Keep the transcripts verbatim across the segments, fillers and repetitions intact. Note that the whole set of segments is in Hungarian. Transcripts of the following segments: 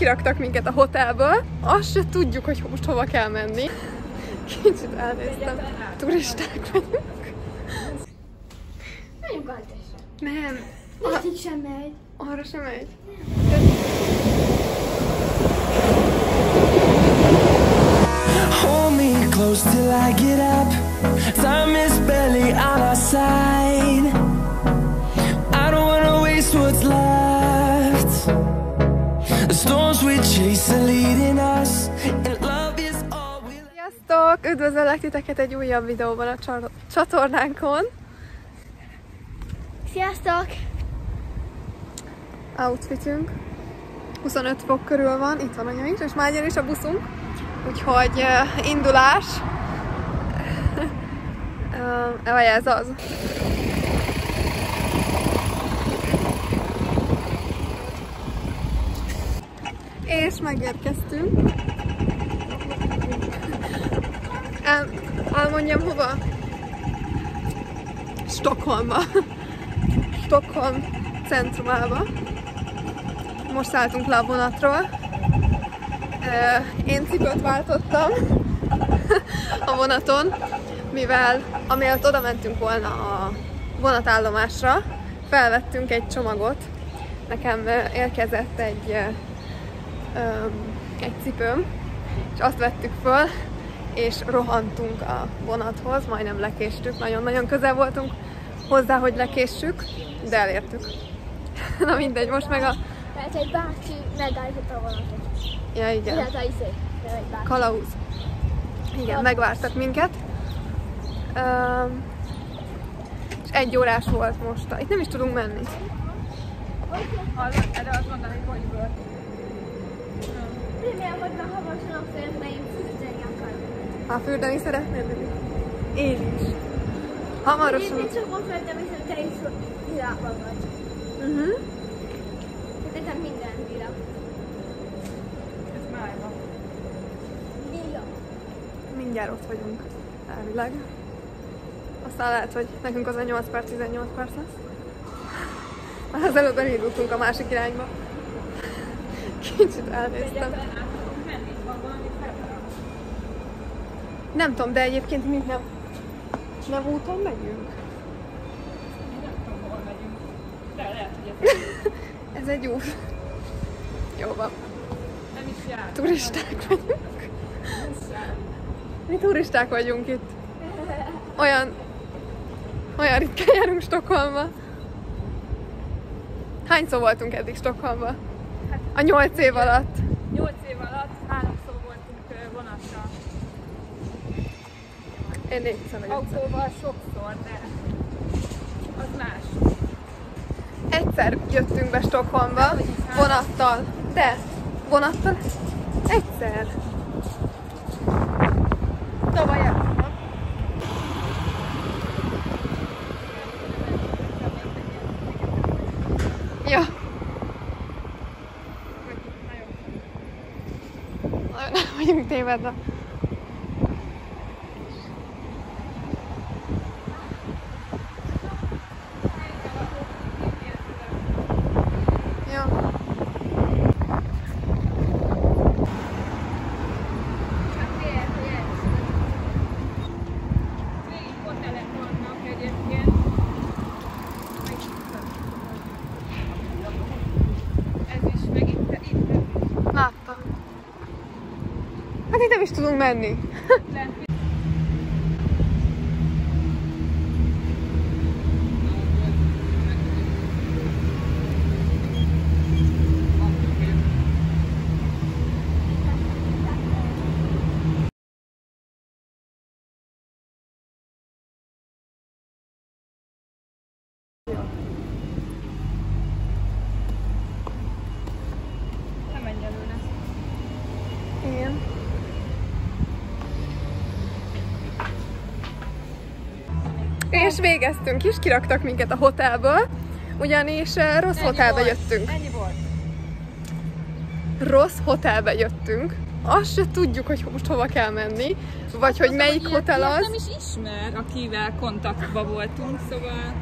kiraktak minket a hotelből, azt se tudjuk, hogy most hova kell menni. Kicsit elnéztem. Turisták vagyunk. Menjünk Altesre. Nem. Most sem megy. Arra sem megy. Hold me close till I get up. Time is barely on our side. I don't wanna waste what's left. The storms we chase are leading us, and love is all we'll... Sziasztok! Üdvözöllek titeket egy újabb videóban a csatornánkon. Sziasztok! Outfitünk. huszonöt fok körül van, itt van anya is, és már jön is a buszunk. Úgyhogy uh, indulás. uh, vagy ez az. És megérkeztünk. El, elmondjam hova? Stockholmba. Stockholm centrumába. Most szálltunk le a vonatról. Én cipőt váltottam a vonaton, mivel amiatt oda mentünk volna a vonatállomásra, felvettünk egy csomagot. Nekem érkezett egy, egy cipőm, és azt vettük föl, és rohantunk a vonathoz, majdnem lekéstük, nagyon-nagyon közel voltunk hozzá, hogy lekéssük, de elértük. Na mindegy, most meg a... Tehát egy bácsi megállította a vonatot. Ja, igen. Tehát a izé, nem egy bácsi. Kalauz. Igen, Kalauz. Megvártak minket. Uh, és egy órás volt most. Itt nem is tudunk menni. Okay. Hallod, erre azt mondani, hogy bőr. Remélem, hogy már hamarosan a film, mert én fürdeni akarok. Ha fürdeni szeretnél? Én is. Hamarosan. Én csak most vettem, hiszen te is világban vagy. Uh-huh. Nekem minden világ. Ez májma. Lila. Mindjárt ott vagyunk. Elvileg. Aztán lehet, hogy nekünk az a nyolc perc, tizennyolc perc lesz. Már az előbb elindultunk a másik irányba. Kicsit elnéztem. Nem tudom, de egyébként mi nem, nem úton megyünk. Nem tudom, hol megyünk. De lehet, hogy ez... Ez egy út. Jó van. Nem is jár. Turisták vagyunk. Mi turisták vagyunk itt. Olyan, olyan ritkán járunk Stockholmba. Hányszor voltunk eddig Stockholmba? A nyolc év alatt. Nyolc év alatt háromszor voltunk vonattal. Én négyszer vagy ötszer. Autóval sokszor, de az más. Egyszer jöttünk be Stockholmba vonattal. De vonattal egyszer. Tavaly előtt. Ja. Nem vagyunk tévedve. Ja. Láttam. Hát itt nem is tudunk menni. Nem menj előle. Igen. És végeztünk is, kiraktak minket a hotelből, ugyanis rossz Ennyi hotelbe volt. jöttünk. Ennyi volt. Rossz hotelbe jöttünk. Azt se tudjuk, hogy most hova kell menni, vagy hogy melyik hogy hotel ilyet az. nem is ismer, akivel kontaktban voltunk, szóval...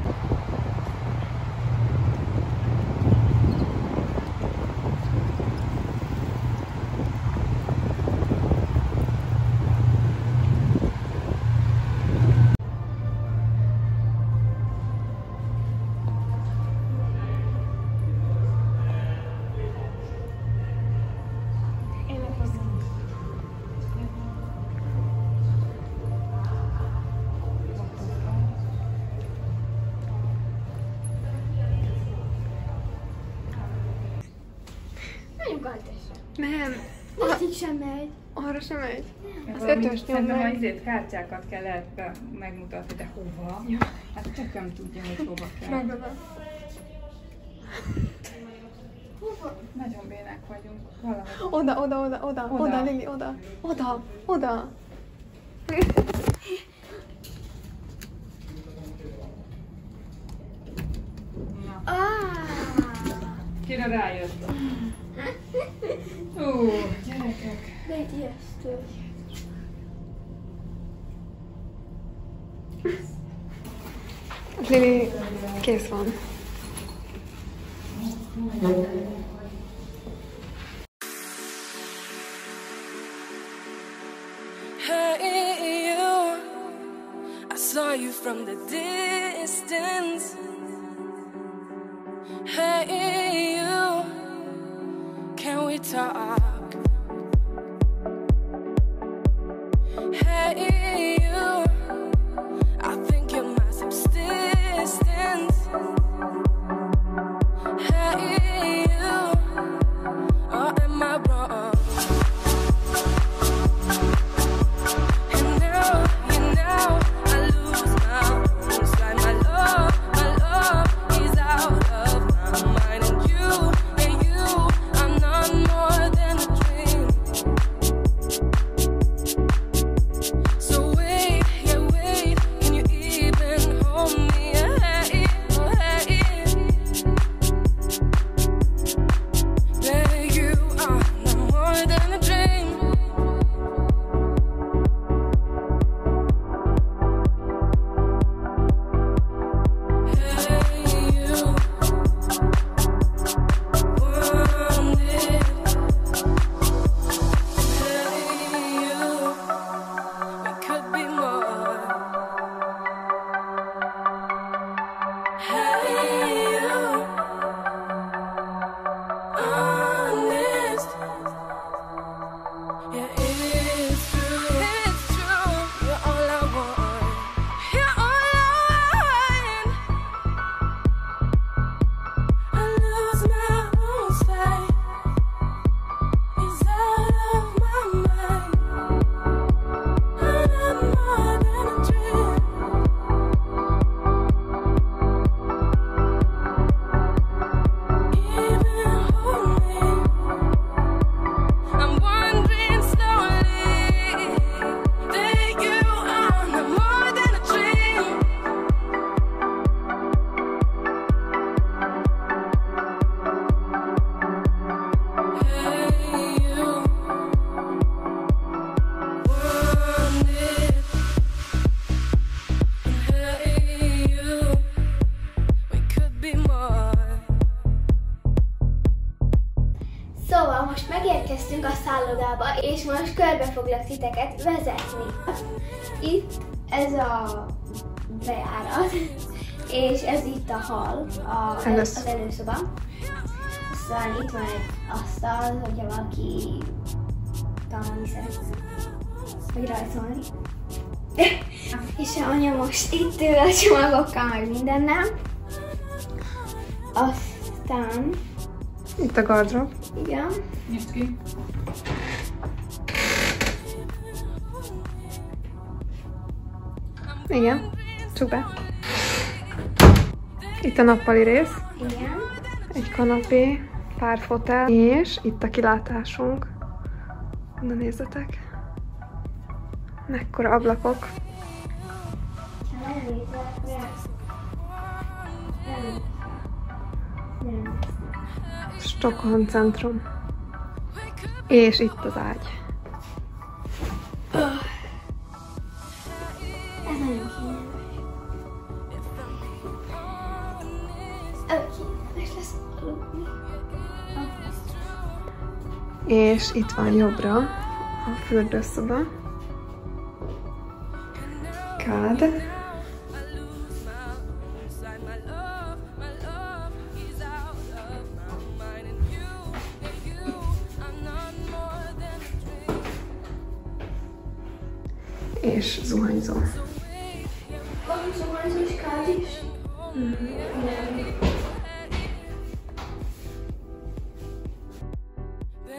nyolcasra. Nem. Ötig sem megy. Arra sem megy. Az Valami- ötös nyom Szerintem meg. a izét, kártyákat kell lehet be megmutatni, de hova? Ja. Hát csak nem tudja, hogy hova kell. Megadom. Nagyon bénák vagyunk. Valahogy. Oda, oda, oda, oda, Oda. oda, Lili, oda. Oda, oda. Na, Ah! kire rájött? Ó, gyerekek. De ijesztő. Lili, kész van. Hey, you, I saw you from the distance. Hey, you, can we talk? Hey, you, I think you're my subsistence. Hey, you, or am I wrong? And now, you know, I lose my own sight. My love, my love is out of my mind. And you, and you, I'm not more than a dream. So wait, yeah, wait, can you even hold me? Hey, oh, hey. Baby, you are not more than a dream. Hey, you, want it. Hey, you, we could be more. Hey, you, honest. Yeah, it's true. It's true. You're all I want. You're all I want. I lose my own sight. It's out of my mind. I'm not more than a dream. Even hold me. I'm wondering slowly that you are not more than a dream. Hey, you, want it. Hey, you, we could be more. Szóval most megérkeztünk a szállodába, és most körbe foglak titeket vezetni. Itt ez a bejárat, és ez itt a hal, a, Elősz- az előszoba. Aztán itt van egy asztal, hogyha valaki tanulni szeretne, vagy rajzolni. És a anya most itt ül a csomagokkal, meg mindennel. Aztán, Itt a gardrób. igen, Nyisd ki. Igen. Csuk be. Itt a nappali rész. igen. Egy kanapé, pár fotel, és itt a kilátásunk. Na nézzetek. Mekkora ablakok. Ha nem nézel, akkor nem. Nem. Stockholm centrum. És itt az ágy. Ez nagyon kényelmes. Ő kényelmes lesz aludni. És itt van jobbra a fürdőszoba. Kád. És zuhanyzó. Van zuhanyzós kád is? Nem.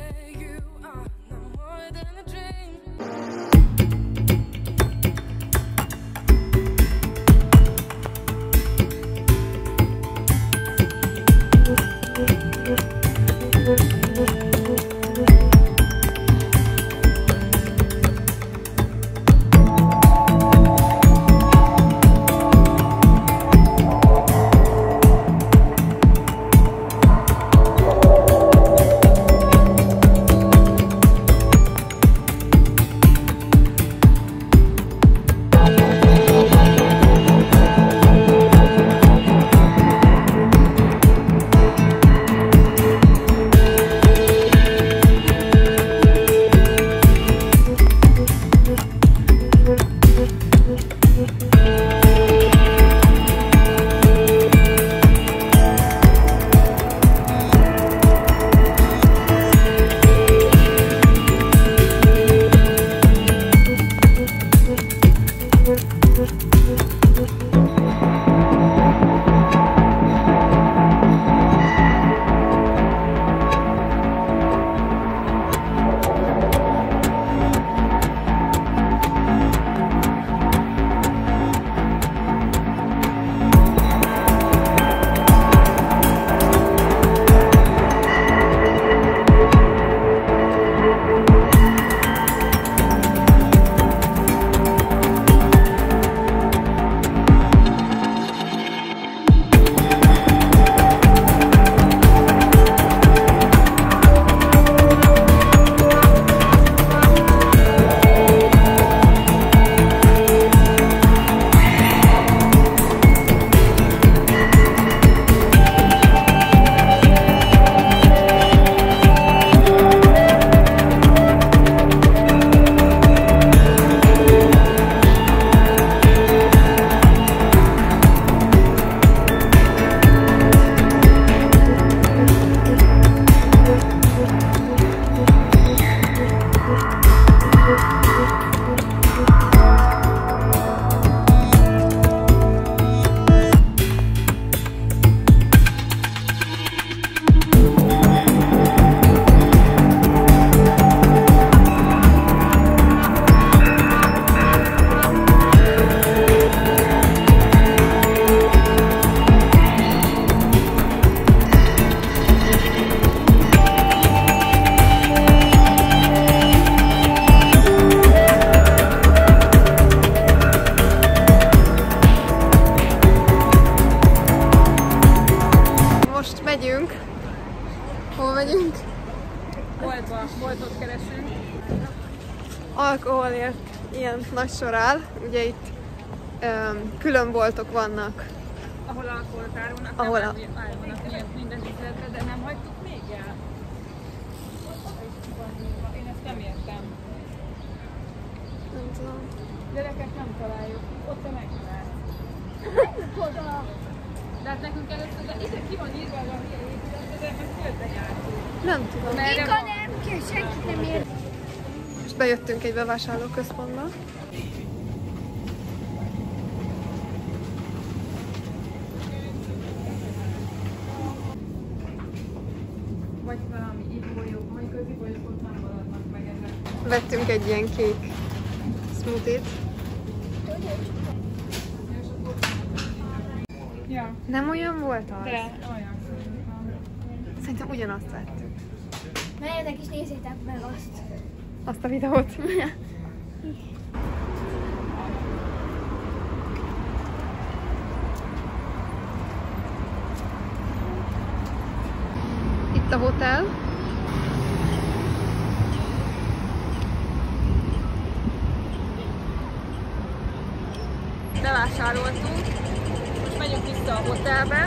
boltba, boltot keresünk. Alkoholért ilyen nagy sor áll, ugye itt öm, külön boltok vannak. Ahol alkoholt árulnak, Ahol nem a... árulnak ilyen minden üzletre, de nem hagytuk még el. Én ezt nem értem. Nem tudom. Gyerekek nem találjuk, ott te megtalálsz. Oda! De hát nekünk először, de ide ki van írva a milyen épületbe, de meg félbe jártunk. Nem tudom. Merre Mika van? nem kell, senkit nem ér. Most bejöttünk egy bevásárlóközpontba. Vagy valami ivólyok, vagy közivólyok ott nem maradnak meg ezek. Vettünk egy ilyen kék smoothie-t. Ja, Nem olyan volt az? de olyan szerintem. Szerintem ugyanazt vettük. Menjetek és nézzétek meg azt. Azt a videót. Itt a hotel. Bevásároltunk, most megyünk vissza a hotelbe.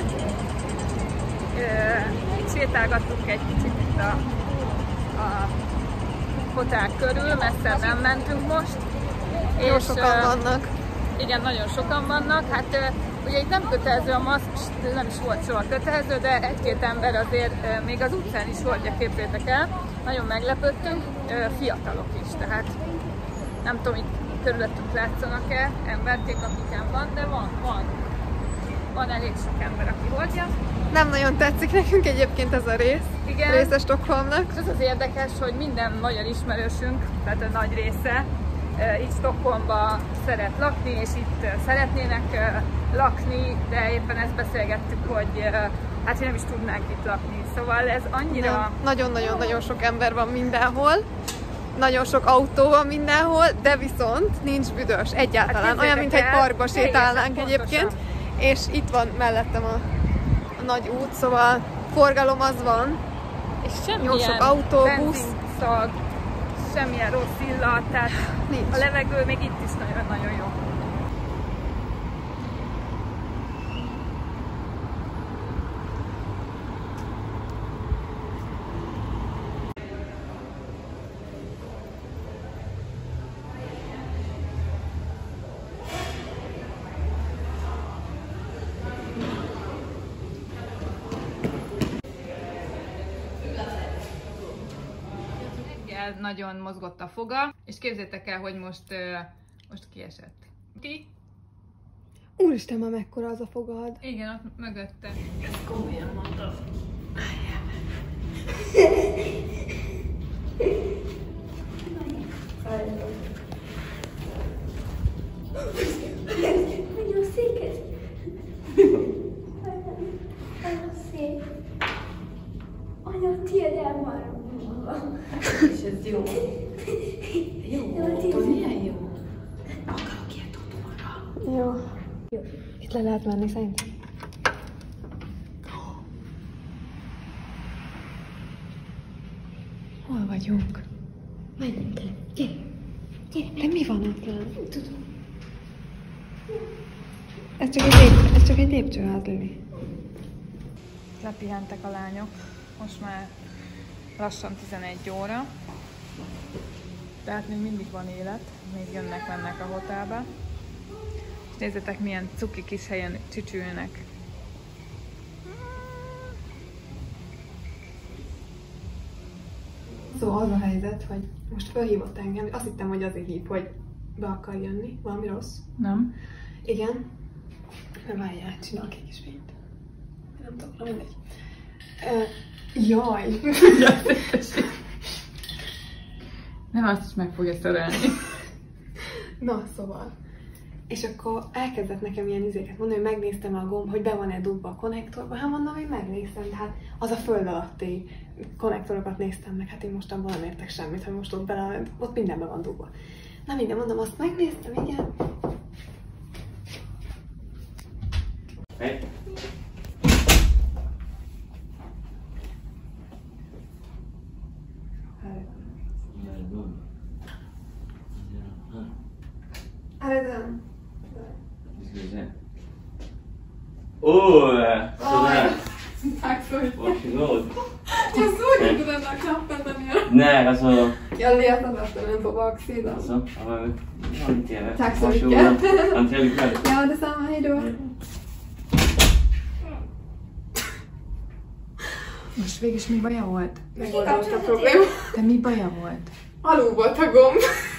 Itt sétálgattunk egy kicsit itt a, a hotel körül, messze nem mentünk most. Jó és, sokan uh, vannak. Igen, nagyon sokan vannak. Hát uh, ugye itt nem kötelező a maszk, nem is volt soha kötelező, de egy-két ember azért uh, még az utcán is hordja, képzétek el. Nagyon meglepődtünk, uh, fiatalok is, tehát nem tudom, itt körülöttünk látszanak-e emberték, akiken van, de van, van. Van elég sok ember, aki hordja. Nem nagyon tetszik nekünk egyébként ez a rész. Igen. Része Stockholmnak. És az az érdekes, hogy minden magyar ismerősünk, tehát a nagy része, itt Stockholmban szeret lakni, és itt szeretnének lakni, de éppen ezt beszélgettük, hogy hát nem is tudnánk itt lakni. Szóval ez annyira... Nagyon-nagyon-nagyon sok ember van mindenhol. Nagyon sok autó van mindenhol, de viszont nincs büdös egyáltalán. Hát olyan, mint egy el, parkba sétálnánk pontosan. egyébként. És itt van mellettem a, a nagy út, szóval forgalom az van. És semmilyen Jó sok autó, busz. benzinszag, semmilyen rossz illat, tehát Nincs. a levegő még itt is nagyon-nagyon jó. Nagyon mozgott a foga, és képzétek el, hogy most, uh, most kiesett. Ki? Úristen, már mekkora az a fogad. Igen, ott mögötte. Ezt komolyan mondtam. Nagyon szék ez. Nagyon szép. Anya, tiéd el már. És ez jó. Jó, attól milyen jó? Akarok ilyet otthonra. Jó. Itt le lehet menni szerintem. Hol vagyunk? Menjünk el. Gyere. Gyere. De mi van ott lent? Nem tudom. Ez csak egy, lép, ez csak egy lépcsőház, Lili. Lepihentek a lányok. Most már lassan tizenegy óra. Tehát még mindig van élet. Még jönnek-mennek a hotelbe. És nézzetek, milyen cuki kis helyen csücsülnek. Szóval az a helyzet, hogy most felhívott engem, azt hittem, hogy azért hív, hogy be akar jönni. Valami rossz? Nem? Igen. Na várjál, csinálok egy kis fényt. Nem tudom, na mindegy. Uh, jaj! Nem, azt is meg fogja szerelni. Na, szóval. És akkor elkezdett nekem ilyen izéket mondani, hogy megnéztem a gomb, hogy be van-e dugva a konnektorba. Hát mondom, hogy megnéztem, de hát az a föld alatti konnektorokat néztem meg, hát én most abban nem értek semmit, hogy most ott bele, ott mindenben van dugva. Na minden, mondom, azt megnéztem, igen. Hey. Adam. Ska vi se. Åh! Sådär. Tack så mycket. Varsågod. Jag såg inte den där knappen där nere. Nej, alltså... Jag letade efter den på baksidan. Alltså, ja, men, ja, en T V. Tack så Varsågod. mycket. Ha en trevlig kväll. Ja, detsamma. Hej då. Most végig is mi baja volt? Megoldott a probléma. De mi baja volt? Alul volt a gomb.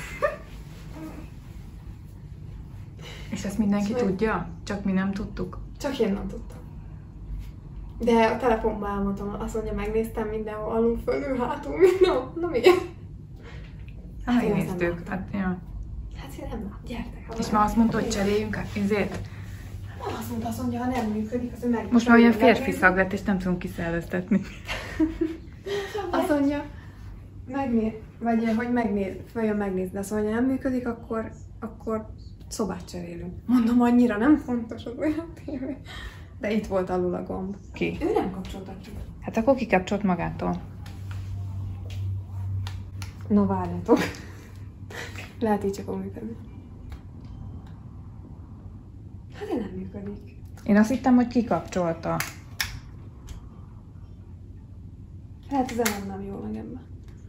És ezt mindenki tudja? Csak mi nem tudtuk? Csak én nem tudtam. De a telefonban elmondtam, azt mondja, megnéztem mindenhol, alul, fölül, hátul, minden. Na igen. Hát én megnéztük. azt Hát, ja. Hát én nem lát, gyertek. És már azt mondta, hogy cseréljünk ezért? Nem azt mondta, azt mondja, ha nem működik, az ő meg... Most már olyan férfi szag lett, és nem tudom kiszellőztetni. Azt mondja, megnéz, vagy hogy megnéz, följön megnézni, azt mondja, nem működik, akkor, akkor szobát cserélünk. Mondom, annyira nem fontos az olyan tévé. De itt volt alul a gomb. Ki? Ő nem kapcsolta ki. Hát akkor kikapcsolt magától. No, várjátok. Lehet így csak a működik. Hát én nem működik. Én azt hittem, hogy kikapcsolta. Lehet az nem nem jól meg ebben.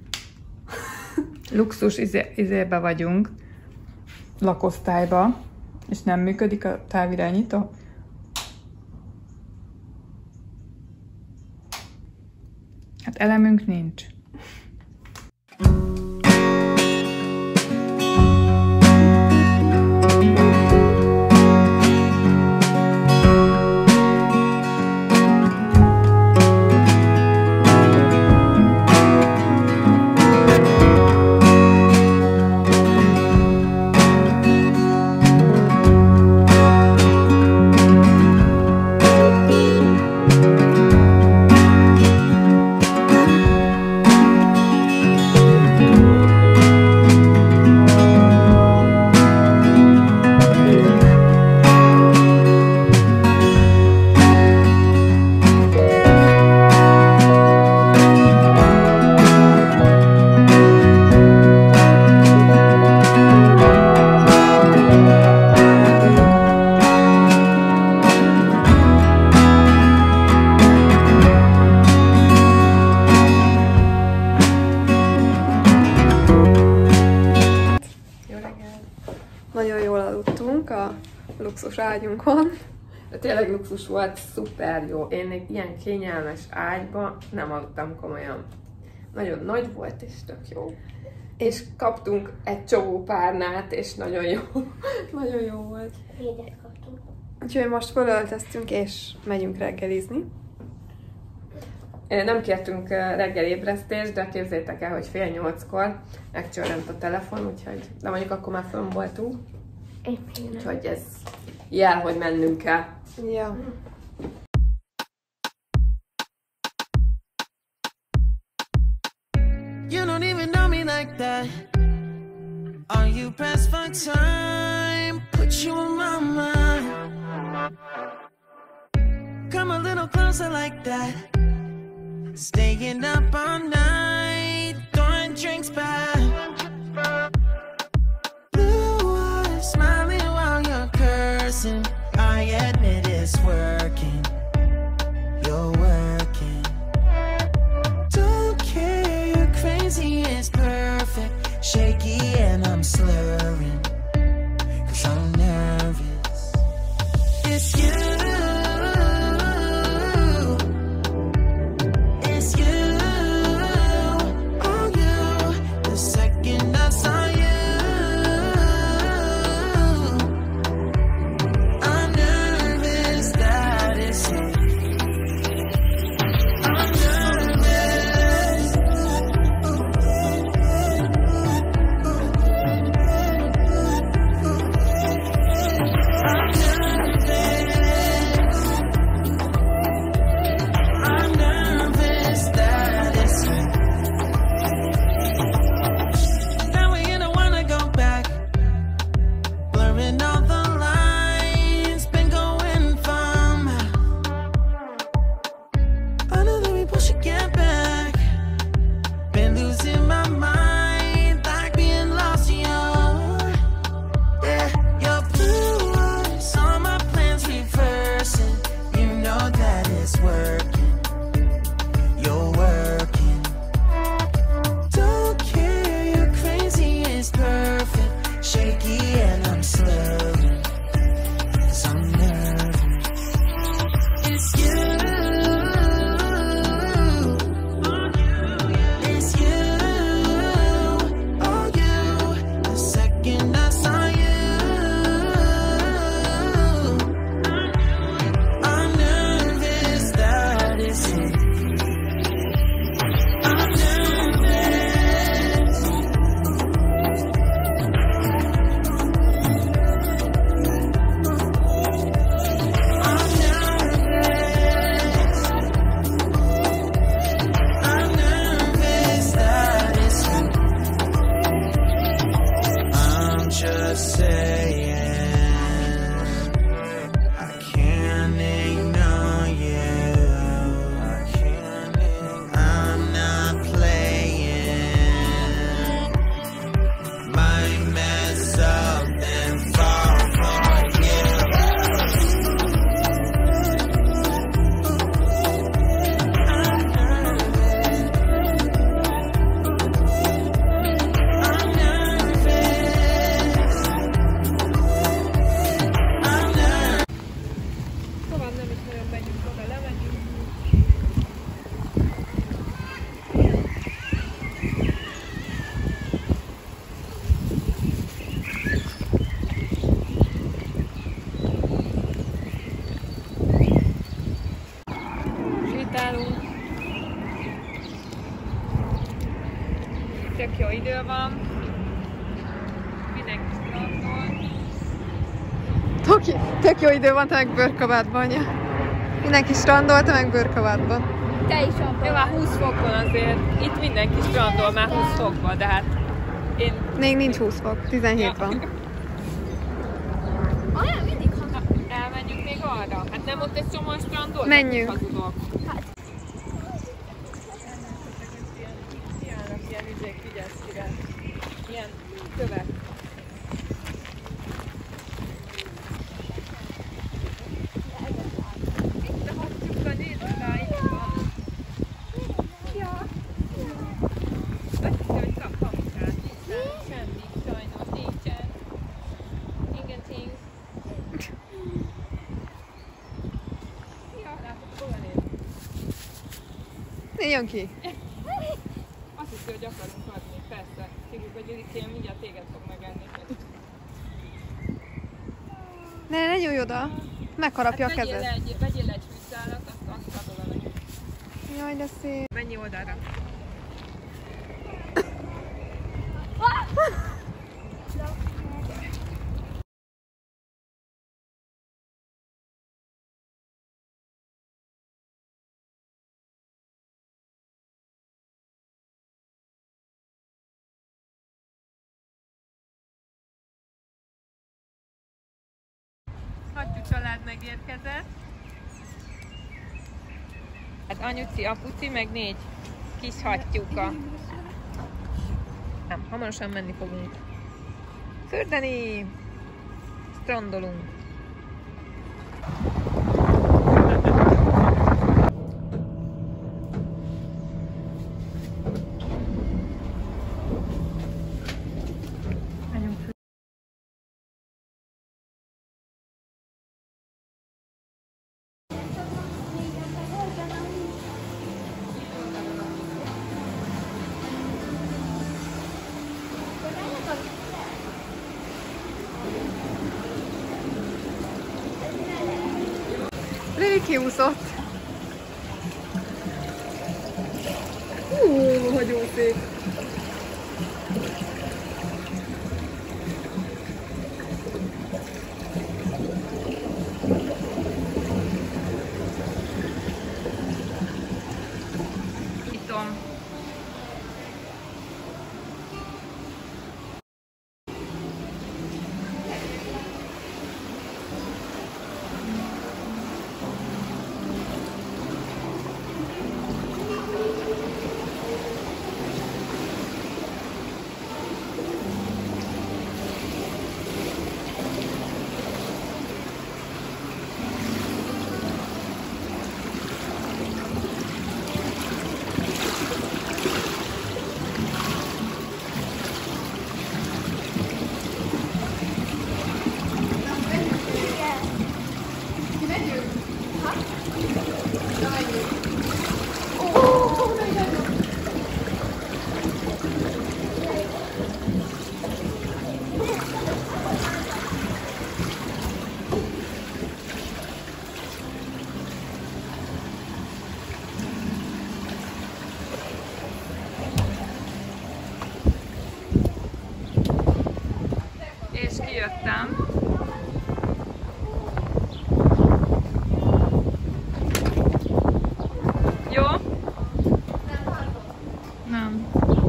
Luxus izé, izébe vagyunk. Lakosztályba. És nem működik a távirányító. Hát elemünk nincs. Nagyon jól aludtunk a luxus ágyunkon. De tényleg luxus volt, szuper jó. Én még ilyen kényelmes ágyba nem aludtam komolyan. Nagyon nagy volt és tök jó. És kaptunk egy csomó párnát, és nagyon jó. Nagyon jó volt. Védet kaptunk. Úgyhogy most fölöltöztünk és megyünk reggelizni. Nem kértünk reggel ébresztést, de képzétek el, hogy fél nyolckor megcsörrent a telefon, úgyhogy, de mondjuk akkor már fönn voltunk. Úgyhogy ez jel, hogy mennünk kell. Ja. You don't even know me like that. Are you pressed for time? Put you on my mind. Come a little closer like that. Staying up all night, throwing drinks back. Blue eyes smiling while you're cursing. I admit it's working. You're working. Don't care, you're crazy, it's perfect. Shaky and I'm slurring, 'cause I'm nervous. It's you. It's you. Tök jó idő van. Mindenki strandol. Toki, tök jó idő van, te meg bőrkabátban, anya. Mindenki strandol, te meg bőrkabátban. Te is abban. Jó, már húsz fok van azért. Itt mindenki strandol már húsz fokban, de hát én... Még nincs húsz fok, tizenhét van. Olyan mindig ha... Elmenjünk még arra? Hát nem ott egy csomó strandol? Menjünk. Hazudok. Hát. Ilyenek ilyen ügyek, figyelsz kire. Ilyen kövek. Itt a hattyúkkal nézd rá, itt van. Ja. Azt hiszi, hogy kap hamukát. Semmi, sajnos nincsen. Igen, ting. Ja, látod, hova néz? Négyön ki. Azt hiszi, hogy akarunk adni, persze. Szigorú, hogy Erikém mindjárt téged fog megenni. Ne, ne nyújj oda. Megharapja a Hát vegyél kezed. egy, vegyél egy fűszálat, azt, azt adod neki. Jaj, de szép. Menj oldalra. Hattyú család megérkezett. Hát anyuci, apuci, meg négy kis hattyúka. Nem, hamarosan menni fogunk. Fürdeni! Strandolunk. Lili kiúszott. Hú, hogy jó szép. Itom. És kijöttem. Jó? Nem.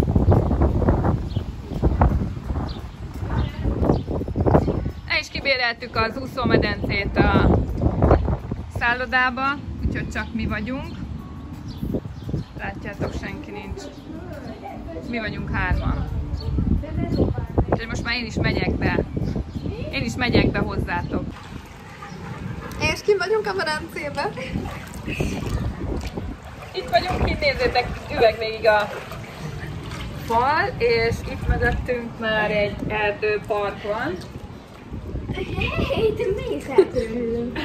El is kibéreltük az úszómedencét a szállodába, úgyhogy csak mi vagyunk. Látjátok, senki nincs. Mi vagyunk hárman. Úgyhogy most már én is megyek be. Én is megyek be hozzátok. És kint vagyunk a medencében. Itt vagyunk, kint nézzétek, üveg végig a fal, és itt mögöttünk már egy erdőpark van. Hé, te mész el körülünk.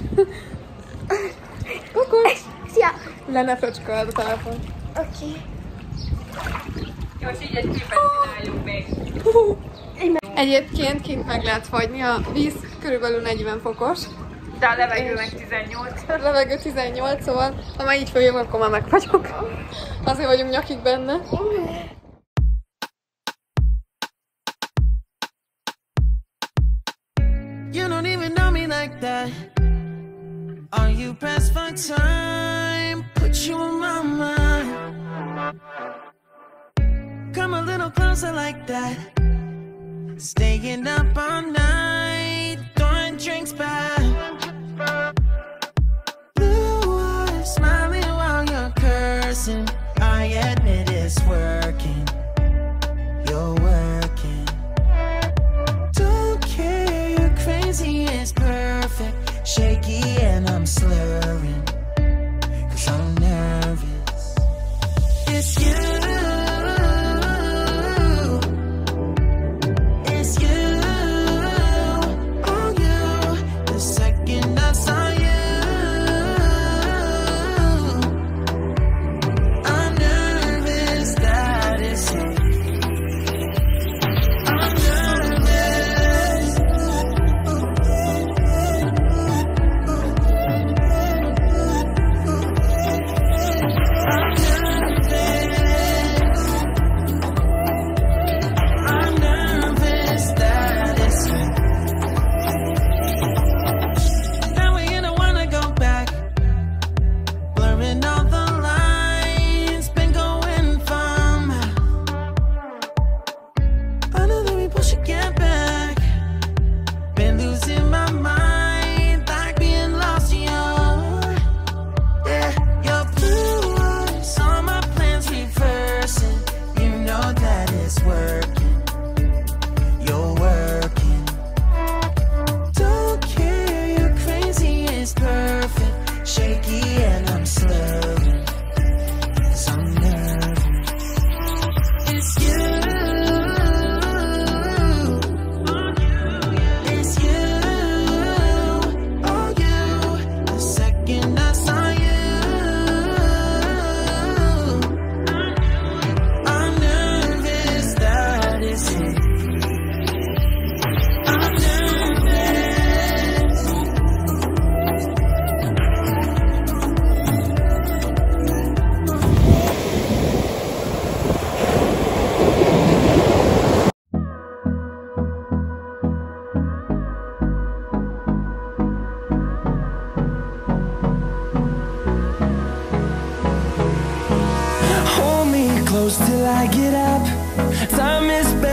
Kukucs! Szia! Le ne fröcsköld a telefon. Oké. Jó, és így egy képet csináljunk még. Egyébként kint meg lehet fagyni, a víz körülbelül negyven fokos. De a levegő És- meg tizennyolc. A levegő tizennyolc, szóval ha már így följövök, akkor már megfagyok. Azért vagyunk nyakig benne. like that. Are you pressed for time? Put you in my mind. Come a little closer like that. Staying up all night, throwing drinks back. Blue eyes smiling while you're cursing. I admit it's working. You're working. Don't care, you're crazy, it's perfect. Shaky and I'm slurring, cause I'm nervous. It's you. It's you. Oh, you. The second I saw you, I'm nervous that it's you. I'm nervous. I'm nervous that it's you. Now we ain't wanna go back. Blurring all the lines, been going from. I know that we both should get back. Been losing my mind, like being lost in your. Yeah, your blue eyes, all my plans reversing. You know that it's working. You're working. Don't care, you're crazy, it's perfect. Shaky and I'm slurring, cause I'm nervous. It's you. It's you. Oh, you. The second I saw you, I'm nervous that it's you. I'm nervous. Hold me close till I get up. Time is barely